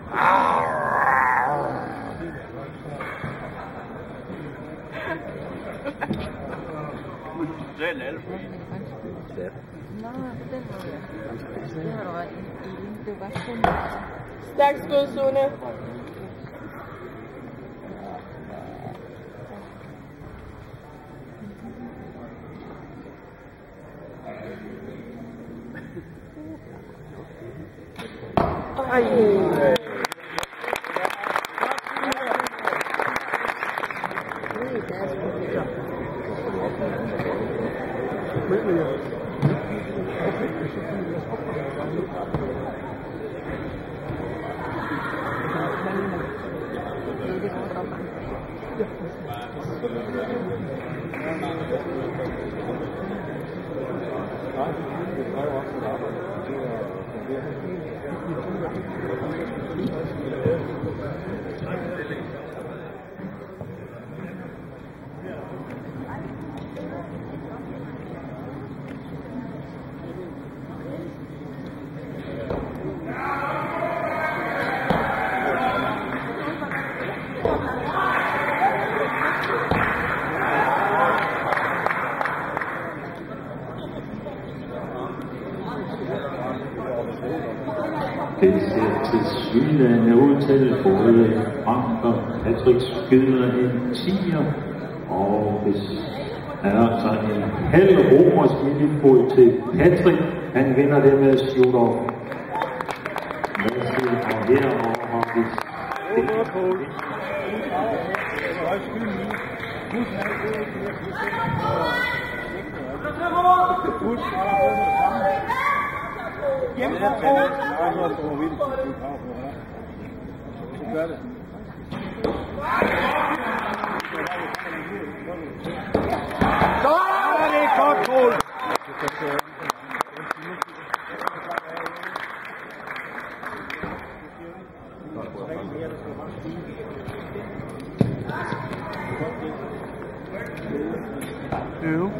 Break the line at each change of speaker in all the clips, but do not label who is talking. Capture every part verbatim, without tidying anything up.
Den alle for
Nå, den var det. Det har du ret i. Det var sådan.
Stærk skud, Sune. Ej.
Det ser til sydende ud til både Frank og Patrick skyder en tiger, og hvis han har så en halv romersk minifod til Patrick, han vinder det med shooter. Værsgo, og herover har vi
Hjemme på på. Nej, nu er det for vildt. Så gør det. Så er det et godt mål. Jo.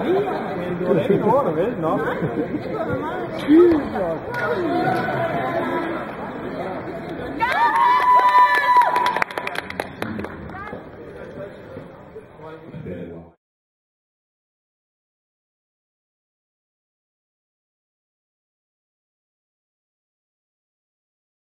Men du er ikke over, vel? Nå. Sygt godt.